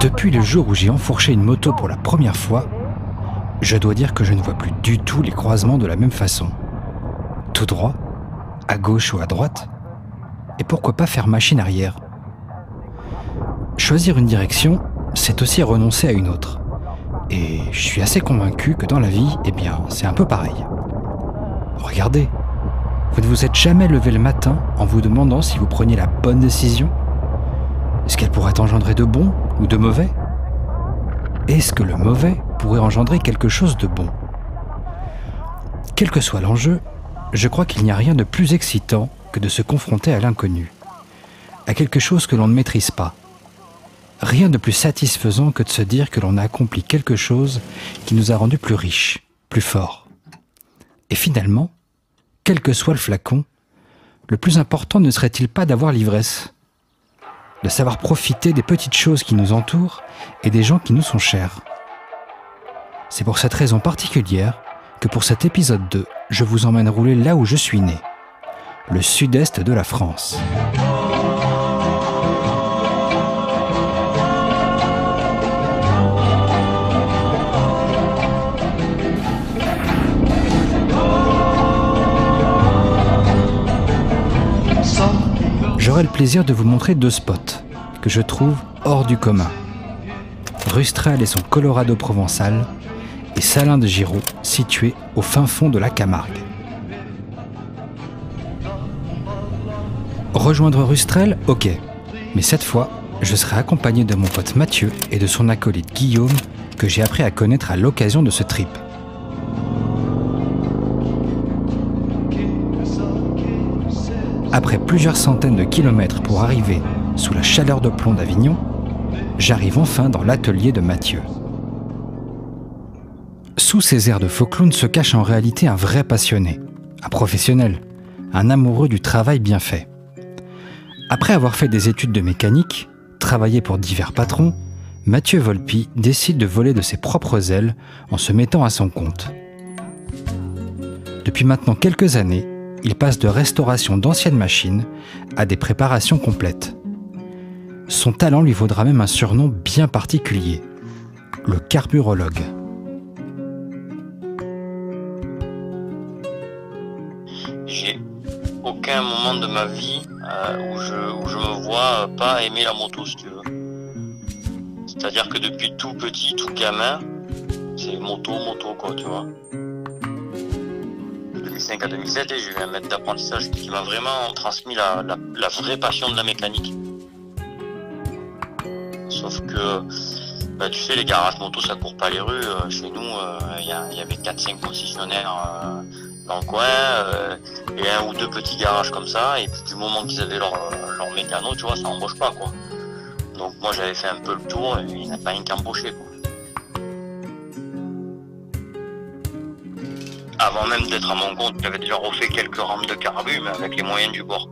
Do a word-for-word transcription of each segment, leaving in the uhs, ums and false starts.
Depuis le jour où j'ai enfourché une moto pour la première fois, je dois dire que je ne vois plus du tout les croisements de la même façon. Tout droit, à gauche ou à droite, et pourquoi pas faire machine arrière. Choisir une direction, c'est aussi renoncer à une autre. Et je suis assez convaincu que dans la vie, eh bien, c'est un peu pareil. Regardez, vous ne vous êtes jamais levé le matin en vous demandant si vous preniez la bonne décision? Est-ce qu'elle pourrait engendrer de bon ou de mauvais? Est-ce que le mauvais pourrait engendrer quelque chose de bon? Quel que soit l'enjeu, je crois qu'il n'y a rien de plus excitant que de se confronter à l'inconnu, à quelque chose que l'on ne maîtrise pas. Rien de plus satisfaisant que de se dire que l'on a accompli quelque chose qui nous a rendus plus riches, plus forts. Et finalement, quel que soit le flacon, le plus important ne serait-il pas d'avoir l'ivresse, de savoir profiter des petites choses qui nous entourent et des gens qui nous sont chers. C'est pour cette raison particulière que pour cet épisode deux, je vous emmène rouler là où je suis né, le sud-est de la France. J'aurai le plaisir de vous montrer deux spots que je trouve hors du commun. Rustrel et son Colorado provençal et Salins de Giraud, situé au fin fond de la Camargue. Rejoindre Rustrel, ok, mais cette fois, je serai accompagné de mon pote Mathieu et de son acolyte Guillaume, que j'ai appris à connaître à l'occasion de ce trip. Après plusieurs centaines de kilomètres pour arriver sous la chaleur de plomb d'Avignon, j'arrive enfin dans l'atelier de Mathieu. Sous ces airs de faux clown se cache en réalité un vrai passionné, un professionnel, un amoureux du travail bien fait. Après avoir fait des études de mécanique, travaillé pour divers patrons, Mathieu Volpi décide de voler de ses propres ailes en se mettant à son compte. Depuis maintenant quelques années, il passe de restauration d'anciennes machines à des préparations complètes. Son talent lui vaudra même un surnom bien particulier, le carburologue. J'ai aucun moment de ma vie euh, où, je, où je me vois pas aimer la moto, si tu veux. C'est-à-dire que depuis tout petit, tout gamin, c'est moto, moto, quoi, tu vois. deux mille cinq à deux mille sept, j'ai eu un maître d'apprentissage qui m'a vraiment transmis la, la, la vraie passion de la mécanique. Sauf que, bah, tu sais, les garages moto, ça court pas les rues. Euh, chez nous, il euh, y, y avait quatre cinq concessionnaires euh, dans le coin, euh, et un ou deux petits garages comme ça. Et puis du moment qu'ils avaient leur, leur mécano, tu vois, ça embauche pas, quoi. Donc moi, j'avais fait un peu le tour, et il n'y en a pas un qui embauchait, quoi. Avant même d'être à mon compte, j'avais déjà refait quelques rampes de carbu, mais avec les moyens du bord.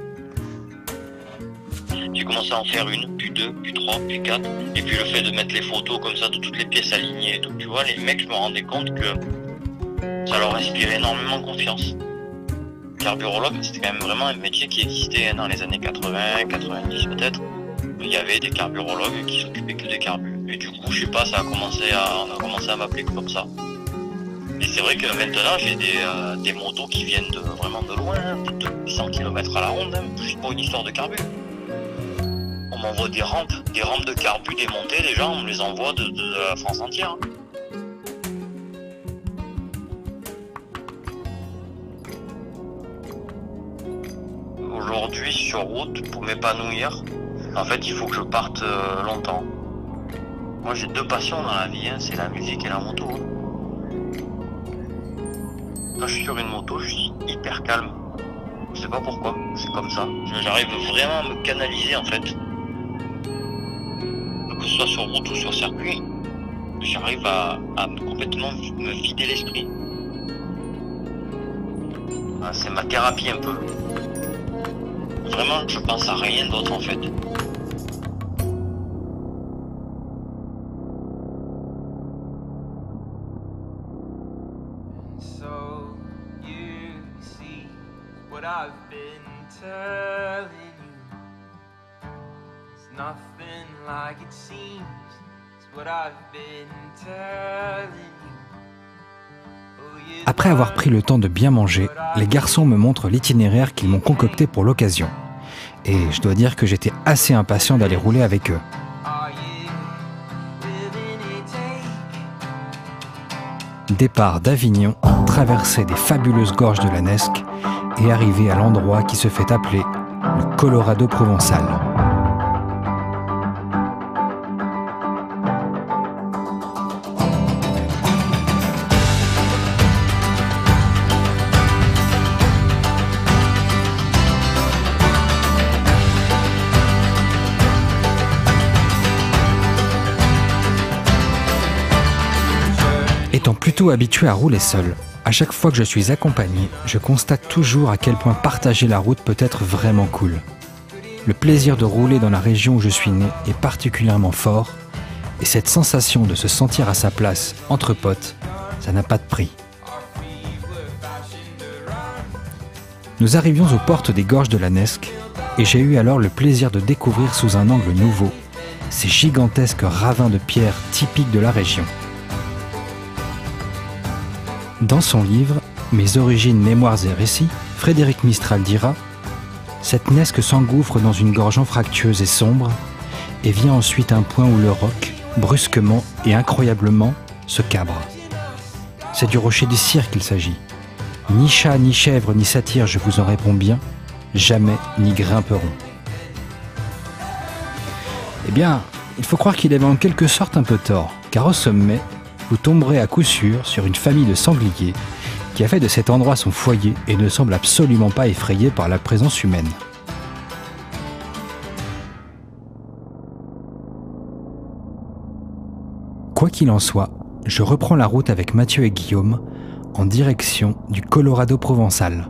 J'ai commencé à en faire une, puis deux, puis trois, puis quatre. Et puis le fait de mettre les photos comme ça de toutes les pièces alignées et tout, tu vois, les mecs, je me rendais compte que ça leur inspirait énormément confiance. Carburologue, c'était quand même vraiment un métier qui existait dans les années quatre-vingts, quatre-vingt-dix peut-être. Il y avait des carburologues qui s'occupaient que des carbus. Et du coup, je sais pas, ça a commencé à, on a commencé à m'appeler comme ça. Et c'est vrai que maintenant, j'ai des, euh, des motos qui viennent de, vraiment de loin, de huit cents kilomètres à la ronde, hein. C'est pas une histoire de carbu. On m'envoie des rampes, des rampes de carbu démontées, les gens, on me les envoie de, de, de la France entière. Aujourd'hui, sur route, pour m'épanouir, en fait, il faut que je parte euh, longtemps. Moi, j'ai deux passions dans la vie, hein, c'est la musique et la moto. Hein. Quand je suis sur une moto, je suis hyper calme. Je sais pas pourquoi, c'est comme ça. J'arrive vraiment à me canaliser en fait. Que ce soit sur route ou sur circuit, j'arrive à, à complètement me vider l'esprit. C'est ma thérapie un peu. Vraiment, je pense à rien d'autre en fait. What I've been telling you, it's Après avoir pris le temps de bien manger, les garçons me montrent l'itinéraire qu'ils m'ont concocté pour l'occasion. Et je dois dire que j'étais assez impatient d'aller rouler avec eux. Départ d'Avignon, traversée des fabuleuses gorges de la Nesque et arrivé à l'endroit qui se fait appeler le Colorado provençal. Étant plutôt habitué à rouler seul, à chaque fois que je suis accompagné, je constate toujours à quel point partager la route peut être vraiment cool. Le plaisir de rouler dans la région où je suis né est particulièrement fort, et cette sensation de se sentir à sa place entre potes, ça n'a pas de prix. Nous arrivions aux portes des gorges de la Nesque, et j'ai eu alors le plaisir de découvrir sous un angle nouveau ces gigantesques ravins de pierre typiques de la région. Dans son livre « Mes origines, mémoires et récits », Frédéric Mistral dira « Cette Nesque s'engouffre dans une gorge anfractueuse et sombre, et vient ensuite un point où le roc, brusquement et incroyablement, se cabre. C'est du rocher du Cire qu'il s'agit. Ni chat, ni chèvre, ni satyre, je vous en réponds bien, jamais n'y grimperont. » Eh bien, il faut croire qu'il avait en quelque sorte un peu tort, car au sommet, vous tomberez à coup sûr sur une famille de sangliers qui a fait de cet endroit son foyer et ne semble absolument pas effrayé par la présence humaine. Quoi qu'il en soit, je reprends la route avec Mathieu et Guillaume en direction du Colorado provençal.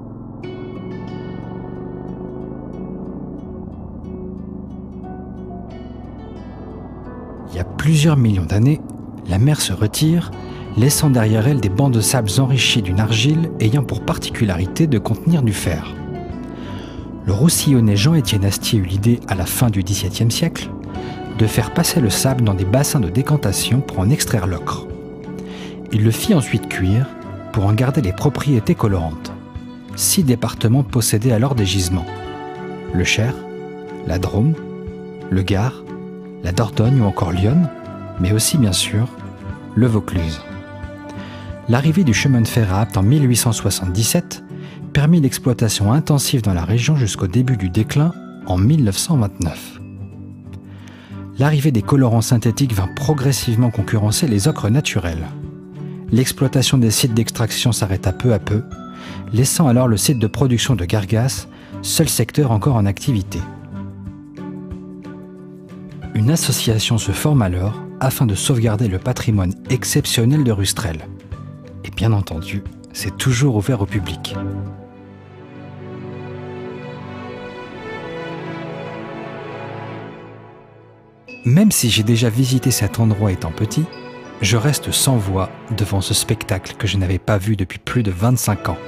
Il y a plusieurs millions d'années, la mer se retire, laissant derrière elle des bancs de sable enrichis d'une argile ayant pour particularité de contenir du fer. Le roussillonnais Jean-Étienne Astier eut l'idée, à la fin du dix-septième siècle, de faire passer le sable dans des bassins de décantation pour en extraire l'ocre. Il le fit ensuite cuire pour en garder les propriétés colorantes. Six départements possédaient alors des gisements. Le Cher, la Drôme, le Gard, la Dordogne ou encore l'Yonne, mais aussi, bien sûr, le Vaucluse. L'arrivée du chemin de fer à Apt en mille huit cent soixante-dix-sept permit l'exploitation intensive dans la région jusqu'au début du déclin en mille neuf cent vingt-neuf. L'arrivée des colorants synthétiques vint progressivement concurrencer les ocres naturels. L'exploitation des sites d'extraction s'arrêta peu à peu, laissant alors le site de production de Gargasse, seul secteur encore en activité. Une association se forme alors afin de sauvegarder le patrimoine exceptionnel de Rustrel. Et bien entendu, c'est toujours ouvert au public. Même si j'ai déjà visité cet endroit étant petit, je reste sans voix devant ce spectacle que je n'avais pas vu depuis plus de vingt-cinq ans.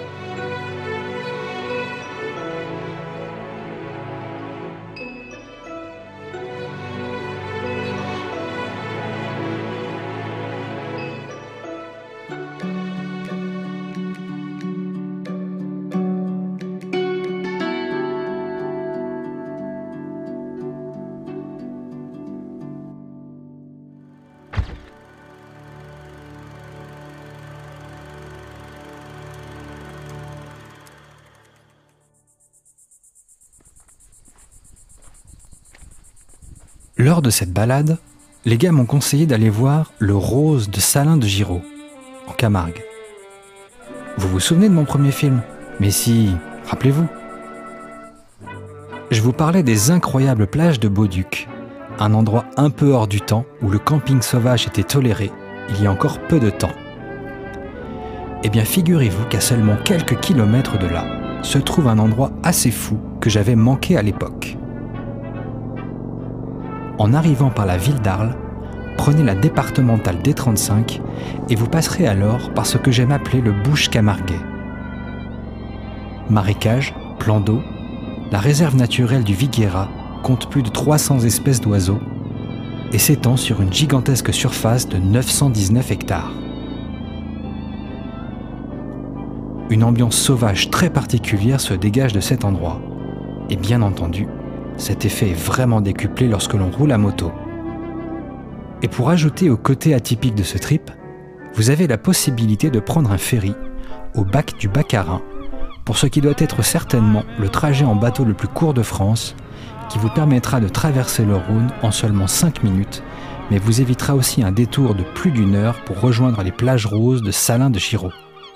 Lors de cette balade, les gars m'ont conseillé d'aller voir le Rose de Salin de Giraud, en Camargue. Vous vous souvenez de mon premier film? Mais si, rappelez-vous. Je vous parlais des incroyables plages de Bauduc, un endroit un peu hors du temps où le camping sauvage était toléré il y a encore peu de temps. Eh bien, figurez-vous qu'à seulement quelques kilomètres de là, se trouve un endroit assez fou que j'avais manqué à l'époque. En arrivant par la ville d'Arles, prenez la départementale D trente-cinq et vous passerez alors par ce que j'aime appeler le Bouche camarguais. Marécages, plans d'eau, la réserve naturelle du Viguera compte plus de trois cents espèces d'oiseaux et s'étend sur une gigantesque surface de neuf cent dix-neuf hectares. Une ambiance sauvage très particulière se dégage de cet endroit. Et bien entendu, cet effet est vraiment décuplé lorsque l'on roule à moto. Et pour ajouter au côté atypique de ce trip, vous avez la possibilité de prendre un ferry au bac du Baccarin, pour ce qui doit être certainement le trajet en bateau le plus court de France, qui vous permettra de traverser le Rhône en seulement cinq minutes, mais vous évitera aussi un détour de plus d'une heure pour rejoindre les plages roses de Salins de Giraud.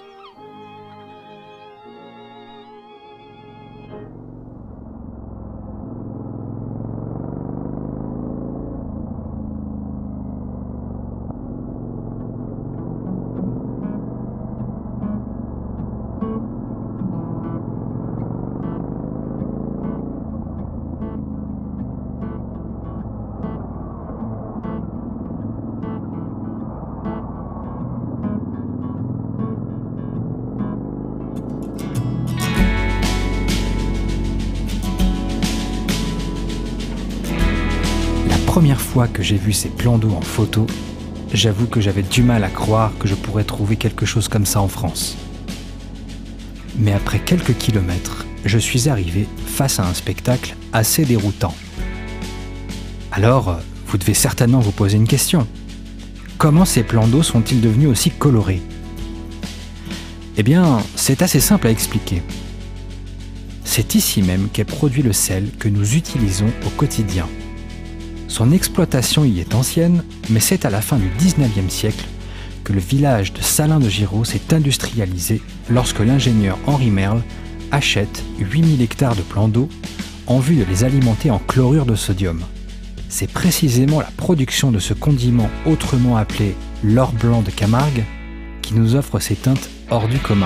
La première fois que j'ai vu ces plans d'eau en photo, j'avoue que j'avais du mal à croire que je pourrais trouver quelque chose comme ça en France. Mais après quelques kilomètres, je suis arrivé face à un spectacle assez déroutant. Alors, vous devez certainement vous poser une question. Comment ces plans d'eau sont-ils devenus aussi colorés? Eh bien, c'est assez simple à expliquer. C'est ici même qu'est produit le sel que nous utilisons au quotidien. Son exploitation y est ancienne, mais c'est à la fin du dix-neuvième siècle que le village de Salins de Giraud s'est industrialisé lorsque l'ingénieur Henri Merle achète huit mille hectares de plans d'eau en vue de les alimenter en chlorure de sodium. C'est précisément la production de ce condiment autrement appelé l'or blanc de Camargue qui nous offre ces teintes hors du commun.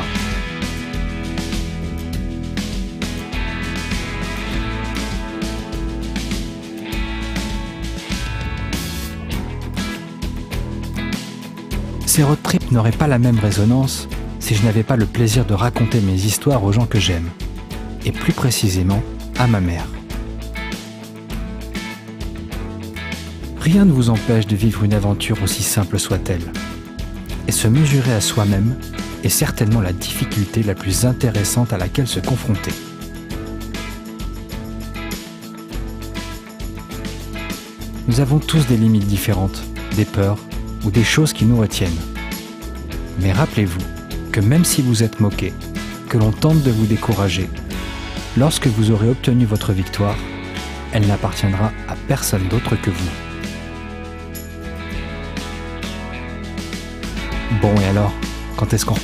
Ces road trips n'auraient pas la même résonance si je n'avais pas le plaisir de raconter mes histoires aux gens que j'aime, et plus précisément à ma mère. Rien ne vous empêche de vivre une aventure aussi simple soit-elle, et se mesurer à soi-même est certainement la difficulté la plus intéressante à laquelle se confronter. Nous avons tous des limites différentes, des peurs, ou des choses qui nous retiennent. Mais rappelez-vous que même si vous êtes moqué, que l'on tente de vous décourager, lorsque vous aurez obtenu votre victoire, elle n'appartiendra à personne d'autre que vous. Bon et alors, quand est-ce qu'on repart ?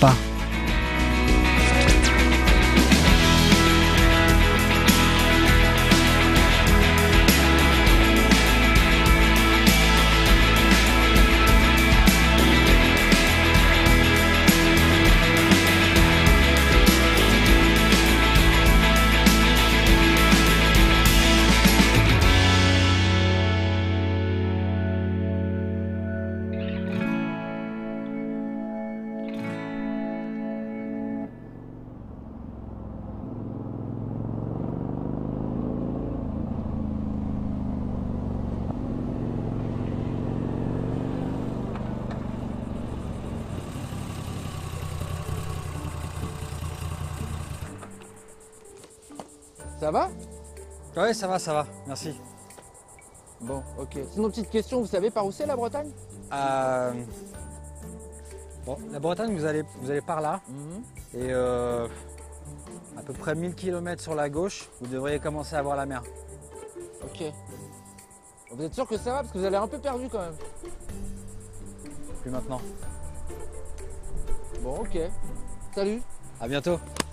Ça va? Ouais, ça va, ça va, merci. Bon, ok. Sinon, petite question, vous savez par où c'est la Bretagne? Euh... Bon, la Bretagne, vous allez, vous allez par là, mm-hmm. et euh, à peu près mille kilomètres sur la gauche, vous devriez commencer à voir la mer. Ok. Vous êtes sûr que ça va? Parce que vous avez l'air un peu perdu quand même. Plus maintenant. Bon, ok. Salut. À bientôt.